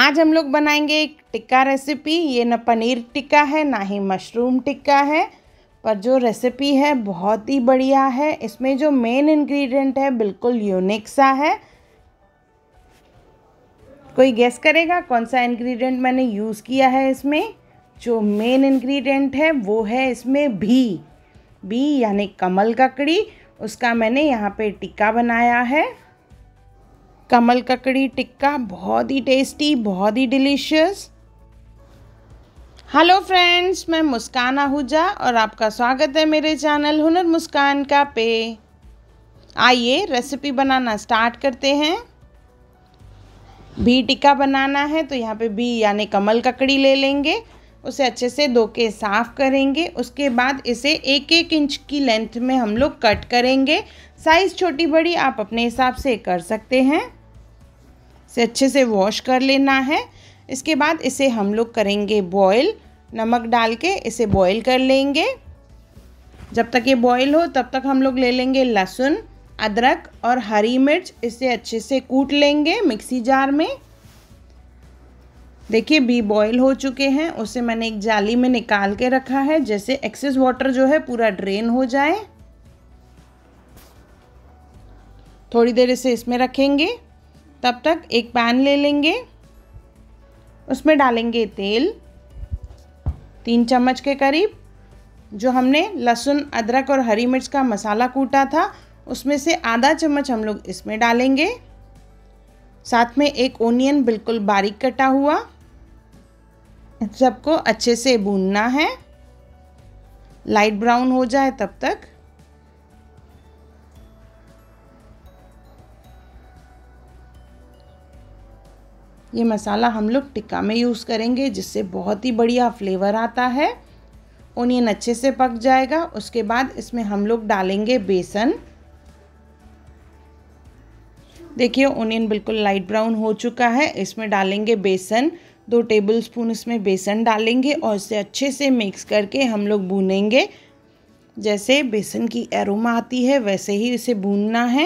आज हम लोग बनाएंगे एक टिक्का रेसिपी। ये ना पनीर टिक्का है ना ही मशरूम टिक्का है, पर जो रेसिपी है बहुत ही बढ़िया है। इसमें जो मेन इंग्रेडिएंट है बिल्कुल यूनिक सा है। कोई गेस करेगा कौन सा इंग्रेडिएंट मैंने यूज़ किया है इसमें? जो मेन इंग्रेडिएंट है वो है इसमें बी यानी कमल ककड़ी। उसका मैंने यहाँ पे टिक्का बनाया है। कमल ककड़ी टिक्का बहुत ही टेस्टी, बहुत ही डिलीशियस। हेलो फ्रेंड्स, मैं मुस्कान आहूजा और आपका स्वागत है मेरे चैनल हुनर मुस्कान का पे। आइए रेसिपी बनाना स्टार्ट करते हैं। भी टिक्का बनाना है तो यहाँ पे बी यानी कमल ककड़ी ले लेंगे। उसे अच्छे से धो के साफ़ करेंगे। उसके बाद इसे 1-1 इंच की लेंथ में हम लोग कट करेंगे। साइज़ छोटी बड़ी आप अपने हिसाब से कर सकते हैं। इसे अच्छे से वॉश कर लेना है। इसके बाद इसे हम लोग करेंगे बॉईल। नमक डाल के इसे बॉईल कर लेंगे। जब तक ये बॉईल हो तब तक हम लोग ले लेंगे लहसुन, अदरक और हरी मिर्च। इसे अच्छे से कूट लेंगे मिक्सी जार में। देखिए बी बॉईल हो चुके हैं। उसे मैंने एक जाली में निकाल के रखा है, जैसे एक्सेस वाटर जो है पूरा ड्रेन हो जाए। थोड़ी देर इसे इसमें रखेंगे। तब तक एक पैन ले लेंगे। उसमें डालेंगे तेल 3 चम्मच के करीब। जो हमने लहसुन, अदरक और हरी मिर्च का मसाला कूटा था उसमें से आधा चम्मच हम लोग इसमें डालेंगे। साथ में एक ओनियन बिल्कुल बारीक कटा हुआ। सबको अच्छे से भूनना है, लाइट ब्राउन हो जाए तब तक। ये मसाला हम लोग टिक्का में यूज़ करेंगे, जिससे बहुत ही बढ़िया फ्लेवर आता है। ओनियन अच्छे से पक जाएगा। उसके बाद इसमें हम लोग डालेंगे बेसन। देखिए ओनियन बिल्कुल लाइट ब्राउन हो चुका है। इसमें डालेंगे बेसन। 2 टेबलस्पून इसमें बेसन डालेंगे और इसे अच्छे से मिक्स करके हम लोग भूनेंगे। जैसे बेसन की एरोमा आती है वैसे ही इसे भूनना है।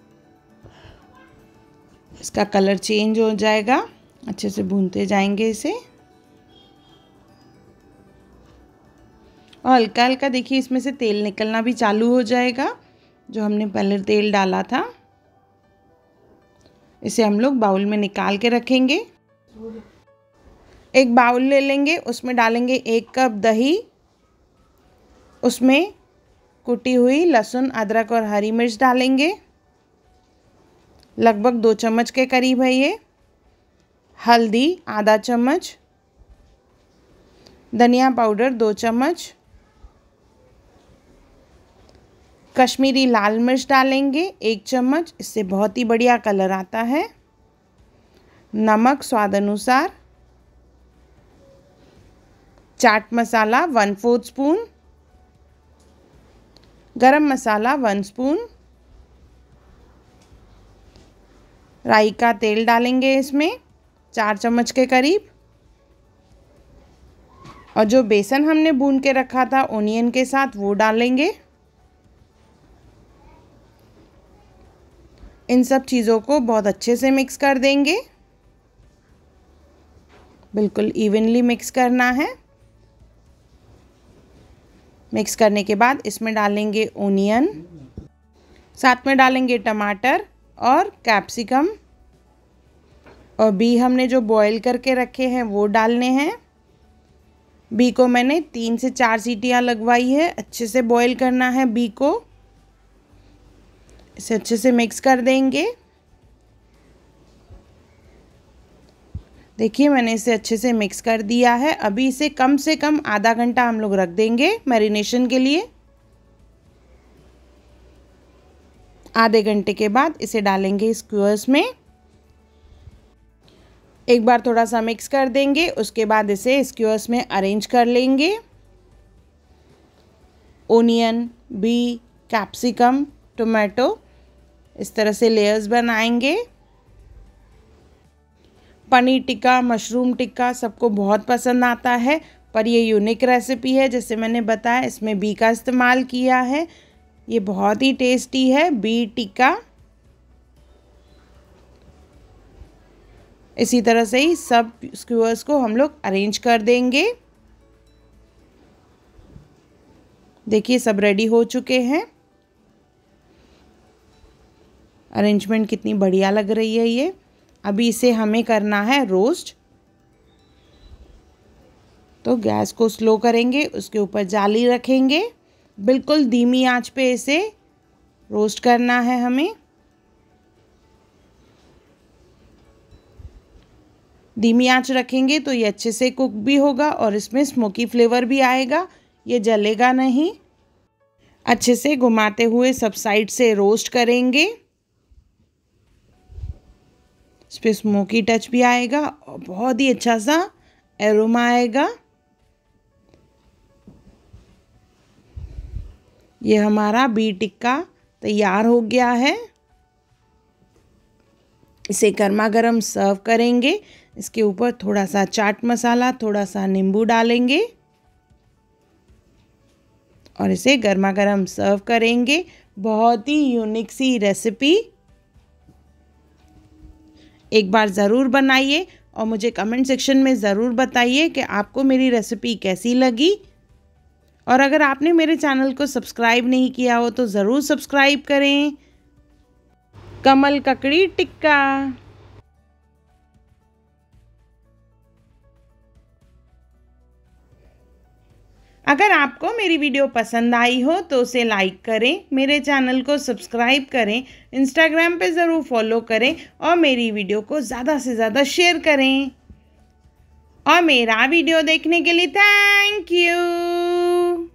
इसका कलर चेंज हो जाएगा। अच्छे से भूनते जाएंगे इसे। और हल्का हल्का देखिए इसमें से तेल निकलना भी चालू हो जाएगा, जो हमने पहले तेल डाला था। इसे हम लोग बाउल में निकाल के रखेंगे। एक बाउल ले लेंगे। उसमें डालेंगे 1 कप दही। उसमें कुटी हुई लहसुन, अदरक और हरी मिर्च डालेंगे। लगभग 2 चम्मच के करीब है ये। हल्दी आधा चम्मच। धनिया पाउडर 2 चम्मच। कश्मीरी लाल मिर्च डालेंगे 1 चम्मच। इससे बहुत ही बढ़िया कलर आता है। नमक स्वाद अनुसार। चाट मसाला 1/4 स्पून। गरम मसाला 1 स्पून। राई का तेल डालेंगे इसमें 4 चम्मच के करीब। और जो बेसन हमने भून के रखा था ओनियन के साथ वो डालेंगे। इन सब चीज़ों को बहुत अच्छे से मिक्स कर देंगे। बिल्कुल इवनली मिक्स करना है। मिक्स करने के बाद इसमें डालेंगे ओनियन, साथ में डालेंगे टमाटर और कैप्सिकम। और बी हमने जो बॉईल करके रखे हैं वो डालने हैं। बी को मैंने 3 से 4 सीटियाँ लगवाई है। अच्छे से बॉईल करना है बी को। इसे अच्छे से मिक्स कर देंगे। देखिए मैंने इसे अच्छे से मिक्स कर दिया है। अभी इसे कम से कम आधा घंटा हम लोग रख देंगे मैरिनेशन के लिए। आधे घंटे के बाद इसे डालेंगे स्क्यूअर्स में। एक बार थोड़ा सा मिक्स कर देंगे। उसके बाद इसे स्क्यूअर्स में अरेंज कर लेंगे। ओनियन, बी, कैप्सिकम, टोमेटो, इस तरह से लेयर्स बनाएंगे। पनीर टिक्का, मशरूम टिक्का सबको बहुत पसंद आता है, पर ये यूनिक रेसिपी है। जैसे मैंने बताया इसमें बी का इस्तेमाल किया है। ये बहुत ही टेस्टी है बी टिक्का। इसी तरह से ही सब स्क्यूअर्स को हम लोग अरेंज कर देंगे। देखिए सब रेडी हो चुके हैं। अरेंजमेंट कितनी बढ़िया लग रही है ये। अभी इसे हमें करना है रोस्ट। तो गैस को स्लो करेंगे, उसके ऊपर जाली रखेंगे, बिल्कुल धीमी आंच पे इसे रोस्ट करना है हमें। धीमी आंच रखेंगे तो ये अच्छे से कुक भी होगा और इसमें स्मोकी फ्लेवर भी आएगा, ये जलेगा नहीं। अच्छे से घुमाते हुए सब साइड से रोस्ट करेंगे। इस पर स्मोकी टच भी आएगा और बहुत ही अच्छा सा एरोमा आएगा। ये हमारा बी टिक्का तैयार हो गया है। इसे गर्मा गर्म सर्व करेंगे। इसके ऊपर थोड़ा सा चाट मसाला, थोड़ा सा नींबू डालेंगे और इसे गर्मा गर्म सर्व करेंगे। बहुत ही यूनिक सी रेसिपी, एक बार ज़रूर बनाइए और मुझे कमेंट सेक्शन में ज़रूर बताइए कि आपको मेरी रेसिपी कैसी लगी। और अगर आपने मेरे चैनल को सब्सक्राइब नहीं किया हो तो ज़रूर सब्सक्राइब करें। कमल ककड़ी टिक्का। अगर आपको मेरी वीडियो पसंद आई हो तो उसे लाइक करें, मेरे चैनल को सब्सक्राइब करें, इंस्टाग्राम पे ज़रूर फॉलो करें और मेरी वीडियो को ज़्यादा से ज़्यादा शेयर करें। और मेरा वीडियो देखने के लिए थैंक यू।